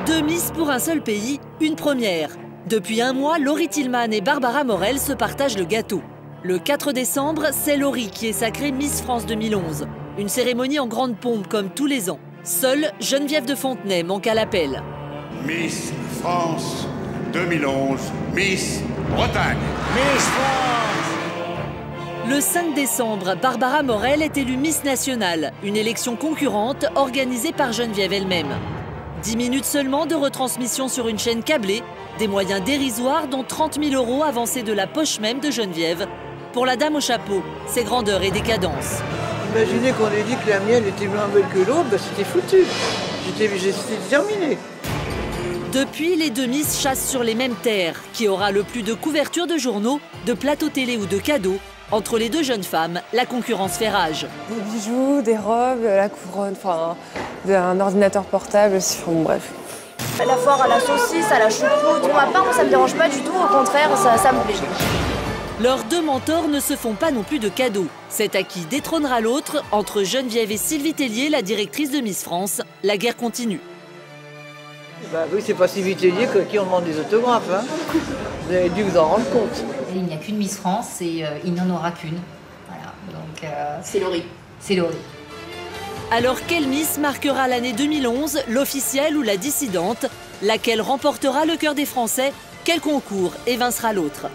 Deux Miss pour un seul pays, une première. Depuis un mois, Laurie Tillman et Barbara Morel se partagent le gâteau. Le 4 décembre, c'est Laurie qui est sacrée Miss France 2011. Une cérémonie en grande pompe comme tous les ans. Seule Geneviève de Fontenay manque à l'appel. Miss France 2011, Miss Bretagne. Miss France! Le 5 décembre, Barbara Morel est élue Miss Nationale, une élection concurrente organisée par Geneviève elle-même. 10 minutes seulement de retransmission sur une chaîne câblée, des moyens dérisoires dont 30 000 € avancés de la poche même de Geneviève. Pour la dame au chapeau, c'est grandeur et décadence. Imaginez qu'on ait dit que la mienne était moins belle que l'autre, ben c'était foutu. J'étais terminé. Depuis, les deux Miss chassent sur les mêmes terres. Qui aura le plus de couvertures de journaux, de plateaux télé ou de cadeaux? Entre les deux jeunes femmes, la concurrence fait rage. Des bijoux, des robes, la couronne, enfin, un ordinateur portable, bon, bref. La foire à la saucisse, à la choucroute, pour ma part, ça me dérange pas du tout, au contraire, ça me plaît. Leurs deux mentors ne se font pas non plus de cadeaux. C'est à qui détrônera l'autre. Entre Geneviève et Sylvie Tellier, la directrice de Miss France, la guerre continue. Bah oui, c'est pas Sylvie Tellier qui on demande des autographes. Hein. Vous avez dû vous en rendre compte. Il n'y a qu'une Miss France et il n'en aura qu'une. Voilà, donc c'est Laurie. C'est Laurie. Alors quelle Miss marquera l'année 2011, l'officielle ou la dissidente? Laquelle remportera le cœur des Français? Quel concours évincera l'autre?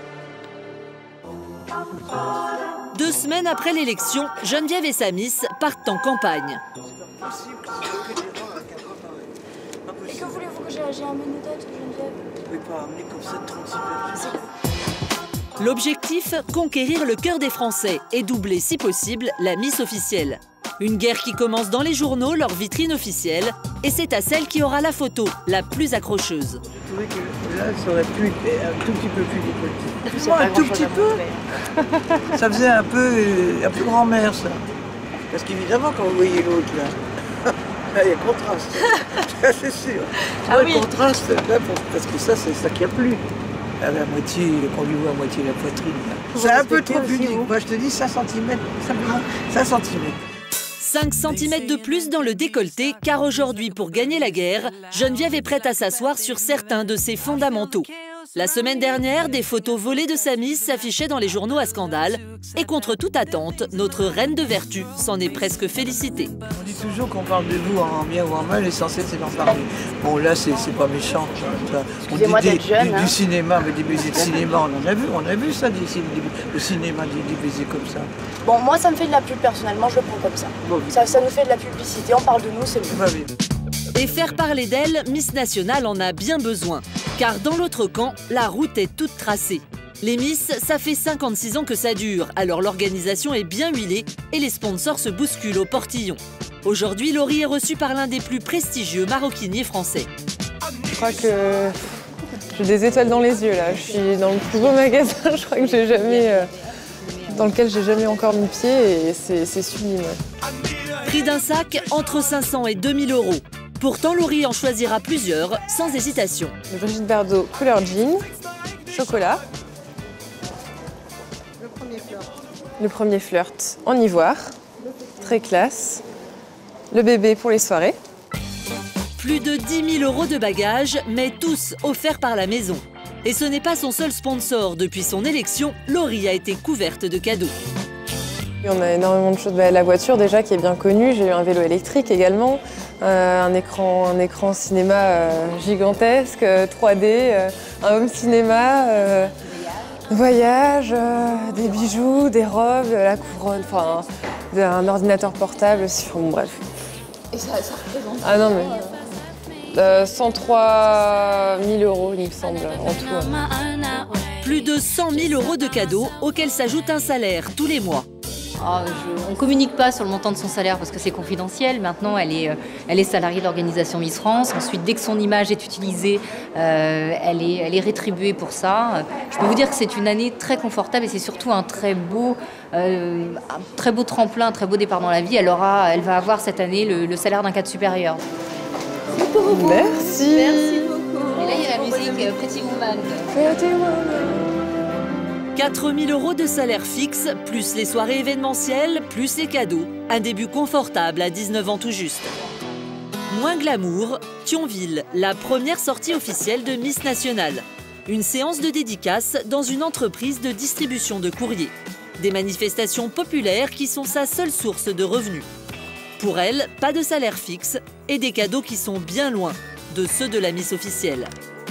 2 semaines après l'élection, Geneviève et sa Miss partent en campagne. Et que voulez-vous que j'ai un menu d'autre, Geneviève? Vous pouvez pas amener comme ça 36 belles. L'objectif, conquérir le cœur des Français et doubler, si possible, la Miss officielle. Une guerre qui commence dans les journaux, leur vitrine officielle, et c'est à celle qui aura la photo la plus accrocheuse. Je trouvais que là, ça aurait pu être un tout petit peu plus décolleté. Un tout petit peu. Ça faisait un peu grand-mère, ça. Parce qu'évidemment, quand vous voyez l'autre, là, il y a contraste. C'est sûr. Ah oui. Le contraste, là, parce que ça, c'est ça qui a plu. À la moitié, qu'on lui voit à moitié la poitrine. C'est un peu trop pudique. Moi, je te dis 5 cm, simplement 5 cm. 5 cm de plus dans le décolleté, car aujourd'hui, pour gagner la guerre, Geneviève est prête à s'asseoir sur certains de ses fondamentaux. La semaine dernière, des photos volées de sa Miss s'affichaient dans les journaux à scandale. Et contre toute attente, notre reine de vertu s'en est presque félicitée. On dit toujours qu'on parle de vous en bien ou en mal, l'essentiel c'est d'en parler. Bon là c'est pas méchant. On dit du cinéma, mais des baisers de cinéma, on a vu ça, le cinéma, des baisers comme ça. Bon, moi ça me fait de la pub personnellement, je le prends comme ça. Bon, ça nous fait de la publicité, on parle de nous, c'est mieux. Et faire parler d'elle, Miss Nationale en a bien besoin. Car dans l'autre camp, la route est toute tracée. Les Miss, ça fait 56 ans que ça dure, alors l'organisation est bien huilée et les sponsors se bousculent au portillon. Aujourd'hui, Laurie est reçue par l'un des plus prestigieux maroquiniers français. Je crois que j'ai des étoiles dans les yeux là. Je suis dans le plus beau magasin, je crois que j'ai jamais, dans lequel j'ai jamais encore mis pied et c'est sublime. Prix d'un sac entre 500 et 2000 €. Pourtant, Laurie en choisira plusieurs, sans hésitation. Le Brigitte Bardot couleur jean, chocolat. Le premier flirt en ivoire, très classe. Le bébé pour les soirées. Plus de 10 000 € de bagages, mais tous offerts par la maison. Et ce n'est pas son seul sponsor. Depuis son élection, Laurie a été couverte de cadeaux. On a énormément de choses. La voiture déjà qui est bien connue, j'ai eu un vélo électrique également, un écran cinéma gigantesque, 3D, un home cinéma, voyage, des bijoux, des robes, la couronne, enfin un ordinateur portable, bon, bref. Et ça représente... Ah non mais... 103 000 € il me semble en tout. Plus de 100 000 € de cadeaux auxquels s'ajoute un salaire tous les mois. On ne communique pas sur le montant de son salaire parce que c'est confidentiel. Maintenant, elle est salariée de l'organisation Miss France. Ensuite, dès que son image est utilisée, elle est rétribuée pour ça. Je peux vous dire que c'est une année très confortable et c'est surtout un très beau tremplin, un très beau départ dans la vie. Elle va avoir cette année le salaire d'un cadre supérieur. Merci. Merci beaucoup. Et là, il y a la musique Pretty Woman. Pretty Woman. 4 000 € de salaire fixe, plus les soirées événementielles, plus les cadeaux. Un début confortable à 19 ans tout juste. Moins glamour, Thionville, la première sortie officielle de Miss Nationale. Une séance de dédicace dans une entreprise de distribution de courrier. Des manifestations populaires qui sont sa seule source de revenus. Pour elle, pas de salaire fixe et des cadeaux qui sont bien loin de ceux de la Miss officielle.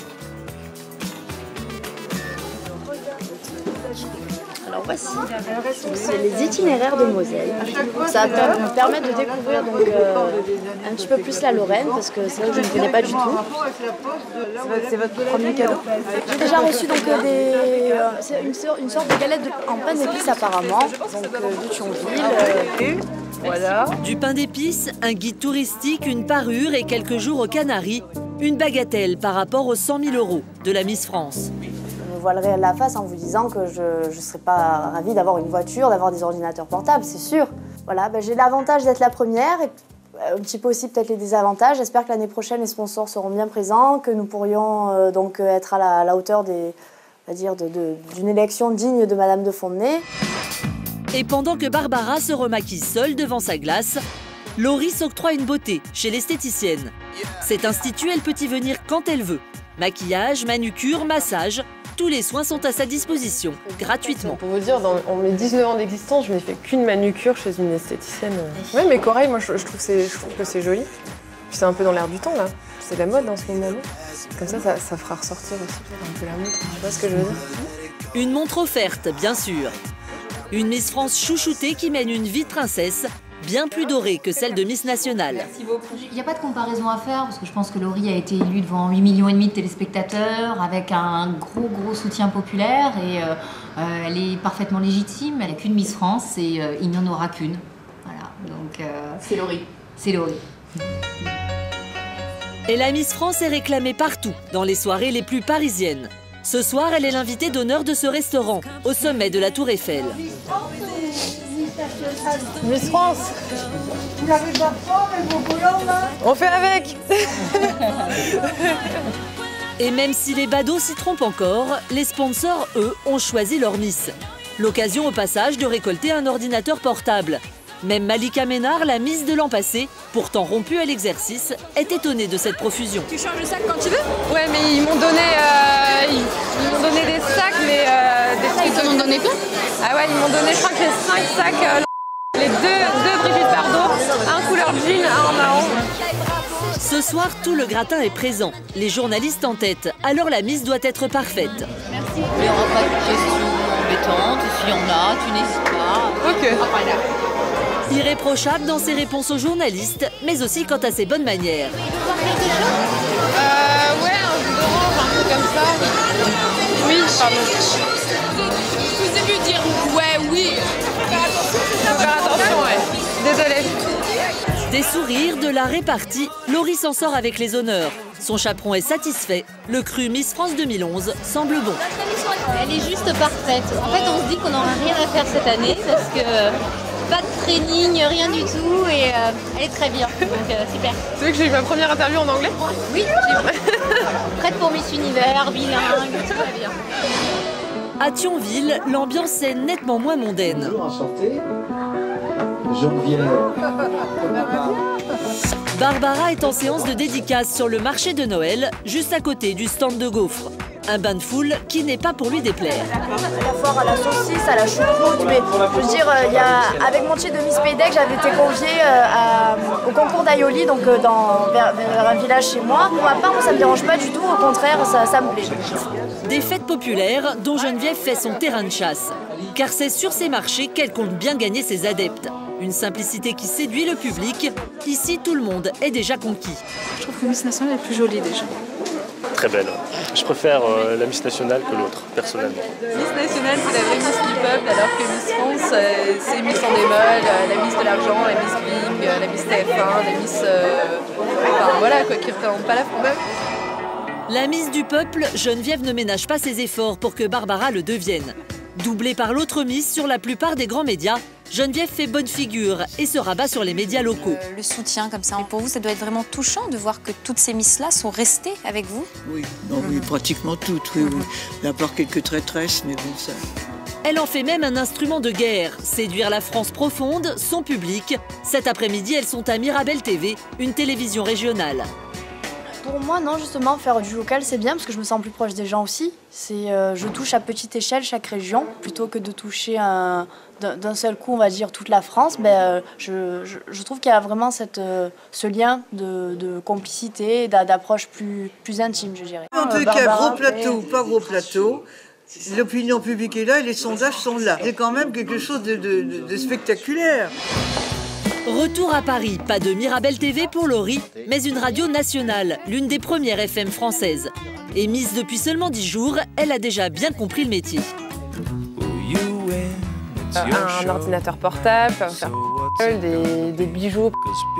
Alors voici, c'est les itinéraires de Moselle. Ça va me permettre de découvrir donc, un petit peu plus la Lorraine parce que c'est vrai que je ne connais pas du tout. C'est votre premier cadeau? J'ai déjà reçu donc c'est une sorte de galette en pain d'épices apparemment, donc de Thionville. Voilà. Du pain d'épices, un guide touristique, une parure et quelques jours aux Canaries. Une bagatelle par rapport aux 100 000 € de la Miss France. Je me voilerai la face en vous disant que je ne serais pas ravie d'avoir une voiture, d'avoir des ordinateurs portables, c'est sûr. Voilà, j'ai l'avantage d'être la première et un petit peu aussi peut-être les désavantages. J'espère que l'année prochaine, les sponsors seront bien présents, que nous pourrions donc être à la hauteur d'une élection digne de Madame de Fontenay. Et pendant que Barbara se remaquille seule devant sa glace, Laurie s'octroie une beauté chez l'esthéticienne. Cet institut, elle peut y venir quand elle veut. Maquillage, manucure, massage, tous les soins sont à sa disposition, gratuitement. Pour vous dire, en mes 19 ans d'existence, je n'ai fait qu'une manucure chez une esthéticienne. Ouais, mes corail, moi, je trouve que c'est joli. C'est un peu dans l'air du temps, là. C'est la mode en ce moment. Comme ça fera ressortir aussi un peu la montre. Tu vois ce que je veux dire? Une montre offerte, bien sûr. Une Miss France chouchoutée qui mène une vie de princesse, bien plus dorée que celle de Miss Nationale. Merci beaucoup. Il n'y a pas de comparaison à faire parce que je pense que Laurie a été élue devant 8,5 millions de téléspectateurs avec un gros soutien populaire et elle est parfaitement légitime. Elle n'est qu'une Miss France et il n'y en aura qu'une. Voilà, donc c'est Laurie. C'est Laurie. Et la Miss France est réclamée partout, dans les soirées les plus parisiennes. Ce soir, elle est l'invitée d'honneur de ce restaurant, au sommet de la Tour Eiffel. Miss France. Vous avez pas faim avec vos colons là? On fait avec. Et même si les badauds s'y trompent encore, les sponsors, eux, ont choisi leur Miss. L'occasion au passage de récolter un ordinateur portable. Même Malika Ménard, la Miss de l'an passé, pourtant rompue à l'exercice, est étonnée de cette profusion. Tu changes le sac quand tu veux? Ouais, mais ils m'ont donné des sacs, mais des trucs. Ils t'en ont donné quoi? Ah ouais, ils m'ont donné, je crois que les 5 sacs, les deux Brigitte Bardot, un couleur jean, un en marron. Ce soir, tout le gratin est présent. Les journalistes en tête, alors la Miss doit être parfaite. Merci. Il n'y aura pas de questions embêtantes. S'il y en a, tu n'hésites pas. Ok. Irréprochable dans ses réponses aux journalistes, mais aussi quant à ses bonnes manières. Ouais, un jus d'orange, un peu comme ça. Oui, pardon. Je vous ai vu dire ouais, oui. Faut faire attention, ouais. Désolée. Des sourires, de la répartie, Laurie s'en sort avec les honneurs. Son chaperon est satisfait. Le cru Miss France 2011 semble bon. Elle est juste parfaite. En fait, on se dit qu'on n'aura rien à faire cette année parce que pas de training, rien du tout et elle est très bien. Donc super. Tu sais que j'ai eu ma première interview en anglais? Oui, prête pour Miss Univers, bilingue, tout va bien. À Thionville, l'ambiance est nettement moins mondaine. Bonjour, enchanté. Geneviève. Barbara est en séance de dédicace sur le marché de Noël, juste à côté du stand de gaufres. Un bain de foule qui n'est pas pour lui déplaire. À la foire à la saucisse, à la choucroute, mais je veux dire, avec mon titre de Miss Pays d'Aix, j'avais été conviée au concours d'Aioli, donc vers un village chez moi. Pour ma part, moi, ça me dérange pas du tout, au contraire, ça me plaît. Des fêtes populaires dont Geneviève fait son terrain de chasse. Car c'est sur ces marchés qu'elle compte bien gagner ses adeptes. Une simplicité qui séduit le public. Ici, tout le monde est déjà conquis. Je trouve que Miss Nationale est plus jolie déjà. Très belle. Je préfère la Miss Nationale que l'autre, personnellement. Miss Nationale, c'est la vraie Miss du peuple, alors que Miss France, c'est Miss en démol, la Miss de l'argent, la Miss Big, la Miss TF1, la Miss... Enfin voilà, quoi, qui ne représente pas la France. La Miss du peuple, Geneviève ne ménage pas ses efforts pour que Barbara le devienne. Doublée par l'autre Miss sur la plupart des grands médias, Geneviève fait bonne figure et se rabat sur les médias locaux. Le soutien comme ça, pour vous, ça doit être vraiment touchant de voir que toutes ces Miss-là sont restées avec vous? Oui, non, oui, pratiquement toutes, oui, oui. À part quelques traîtresses, mais bon, ça... Elle en fait même un instrument de guerre, séduire la France profonde, son public. Cet après-midi, elles sont à Mirabel TV, une télévision régionale. Pour moi, non, justement, faire du local, c'est bien parce que je me sens plus proche des gens aussi. Je touche à petite échelle chaque région, plutôt que de toucher d'un seul coup, on va dire, toute la France. Je trouve qu'il y a vraiment ce lien de complicité, d'approche plus intime, je dirais. En tout cas, gros plateau ou pas gros plateau, l'opinion publique est là et les sondages sont là. C'est quand même quelque chose de spectaculaire. Retour à Paris, pas de Mirabel TV pour Laurie, mais une radio nationale, l'une des premières FM françaises. Émise depuis seulement 10 jours, elle a déjà bien compris le métier. Un ordinateur portable, des bijoux.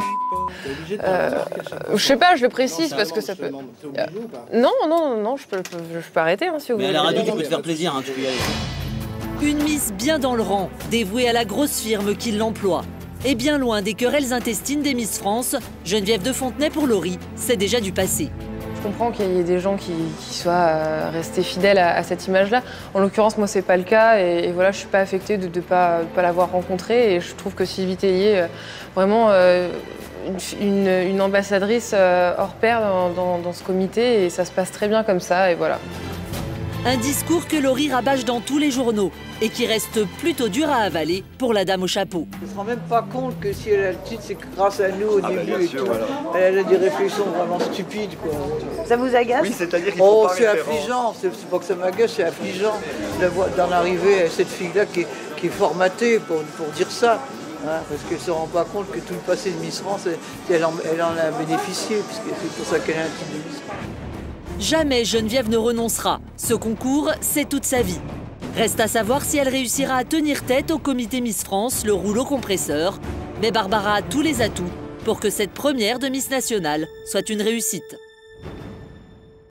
Je sais pas, je le précise parce que ça peut... Non, je peux arrêter si vous voulez. Mais à la radio, tu peux te faire plaisir, tu peux y aller. Une Miss bien dans le rang, dévouée à la grosse firme qui l'emploie. Et bien loin des querelles intestines des Miss France, Geneviève de Fontenay pour Laurie, c'est déjà du passé. Je comprends qu'il y ait des gens qui soient restés fidèles à cette image-là. En l'occurrence, moi, c'est pas le cas. Et voilà, je suis pas affectée de pas l'avoir rencontrée. Et je trouve que Sylvie Tellier, vraiment une ambassadrice hors pair dans ce comité. Et ça se passe très bien comme ça. Et voilà. Un discours que Laurie rabâche dans tous les journaux et qui reste plutôt dur à avaler pour la dame au chapeau. Elle ne se rend même pas compte que si elle a le titre, c'est grâce à nous au début et tout. Elle a des réflexions vraiment stupides, quoi. Ça vous agace? Oui, c'est-à-dire qu'il faut pas c'est affligeant. C'est pas que ça m'agace, c'est affligeant d'en arriver à cette fille-là qui est formatée pour dire ça. Hein, parce qu'elle ne se rend pas compte que tout le passé de Miss France, elle en a bénéficié, puisque c'est pour ça qu'elle a un titre de Miss France. Jamais Geneviève ne renoncera. Ce concours, c'est toute sa vie. Reste à savoir si elle réussira à tenir tête au comité Miss France, le rouleau compresseur. Mais Barbara a tous les atouts pour que cette première de Miss Nationale soit une réussite.